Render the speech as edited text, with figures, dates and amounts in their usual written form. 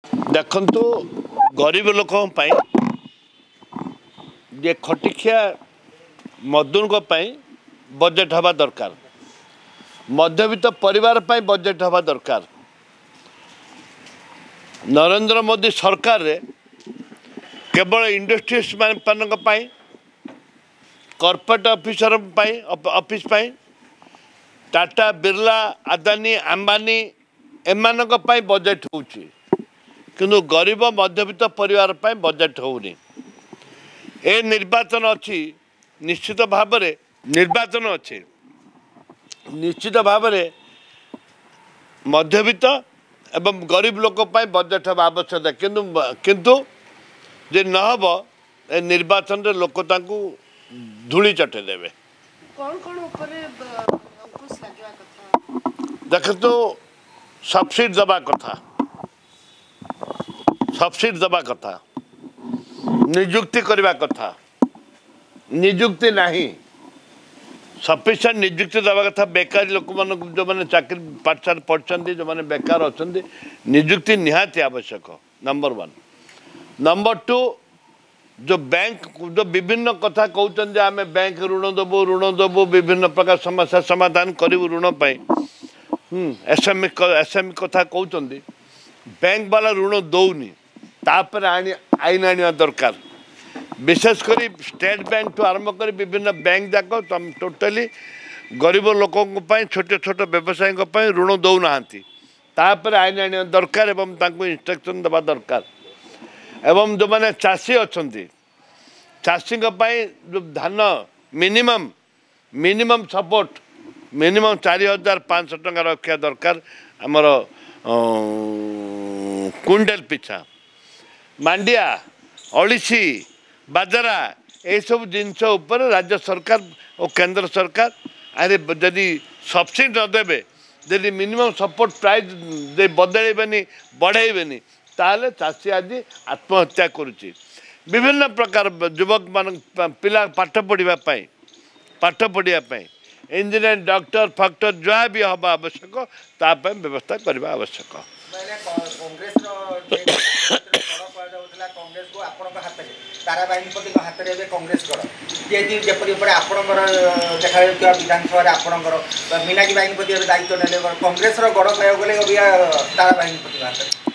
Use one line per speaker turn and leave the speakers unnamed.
देखंतु गरीब लोकों पाई जे खटिखिया मजदूर बजेट हवा दरकार मध्यवित्त परिवार पाई बजेट हवा दरकार। नरेंद्र मोदी सरकार रे केवल इंडस्ट्रीज मान कॉर्पोरेट ऑफिसर ऑफिस पाई टाटा बिरला अदानी अंबानी एमानक पाई बजेट होउची किंतु गरीब मध्यवित्त परिवार पाई बजेट होउनी। ए निर्वाचन अच्छी निश्चित भाव में निर्वाचन अच्छे निश्चित भाव में मध्यवित्त एवं गरीब लोक पाई बजेट हवा आवश्यकता किंतु किंतु जे न हब ए निर्वाचन रे लोक तांकू धूली चटे देवे।
कौन ऊपर अंकुश लागवा कथा
देखो सब्सिडी दबा कथा सब्सिडी दबा कथा नियुक्ति करवा कथा नियुक्ति नहीं सफिशिएंट नियुक्ति दवा कथा बेकारी लोक मान जो मैंने चाकरी पाठशाला पढ़ते जो मैंने बेकार अच्छा नियुक्ति निहाती आवश्यक नंबर 1। नंबर 2 जो बैंक जो विभिन्न कथा कहते आम बैंक ऋण दबू विभिन्न प्रकार समस्या समाधान करूँ ऋण एसएमई कथा कहते बैंक वाला ऋण दौनी तापर आईन आने दरकार विशेषकर स्टेट बैंक ठू आरंभ कर विभिन्न बैंक जाक टोटाली गरीब लोकों छोटे छोटे व्यवसायी ऋण दौना तापर आईन आने दरकार एवं इंस्ट्रक्शन देवा दरकार एवं जो मैंने चाषी अच्छा चाषी जो धान मिनिमम सपोर्ट मिनिमम 4500 टଙ୍କା रखा दरकार आमर क्विंटल पिछा मांडिया अड़ीसी बाजरा ये सब जिनस उपर राज्य सरकार और केंद्र सरकार अरे जदि सब्सिडी नदेवे जदि मिनिमम सपोर्ट प्राइस बदलेबेनी बढ़ेबेनी ताले चाषी आज आत्महत्या करुच्ची। विभिन्न प्रकार युवक मान पिला पाठ पढ़ापी इंजीनियर डॉक्टर फैक्टर जहाँ भी हवा आवश्यक ताप व्यवस्था करने आवश्यक।
कांग्रेस को आपण हाथ ताराबाहिनीपति हाथ में कांग्रेस जपरी आपणकर देखा विधानसभा आपणकर मीनाक्षी बाहिनीपति दायित्व ने कांग्रेस गढ़ कह गले ताराबाहिनीपति हाथ